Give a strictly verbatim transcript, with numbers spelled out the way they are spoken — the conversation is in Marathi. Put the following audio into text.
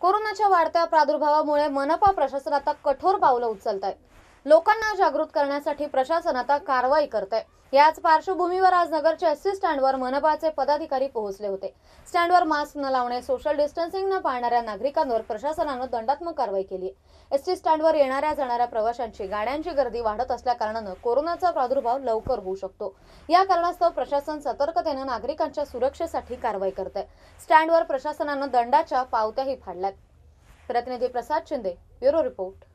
कोरोनाच्या वाढत्या प्रादुर्भावामुळे मनपा प्रशासन आता कठोर पावलं उचलत आहे। लोकांना जागृत करण्यासाठी प्रशासन आता कारवाई करत आहे। याच पार्श्वभूमीवर आज नगरच्या एसटी स्टँडवर मनपाचे पदाधिकारी पोहोचले होते। स्टँडवर मास्क न लावणे, सोशल डिस्टन्सिंग न पाळणाऱ्या नागरिकांवर प्रशासनाने दंडात्मक कारवाई केली आहे। एसटी स्टँडवर येणाऱ्या जाणाऱ्या प्रवाशांची गाड्यांची गर्दी वाढत असल्या कारणाने कोरोनाचा प्रादुर्भाव लवकर होऊ शकतो। या कारणास्तव प्रशासन सतर्कतेने नागरिकांच्या सुरक्षेसाठी कारवाई करत आहे। स्टँडवर प्रशासनाने दंडाच्या पावत्याही फाडल्यात। प्रतिनिधी प्रसाद शिंदे, ब्युरो रिपोर्ट।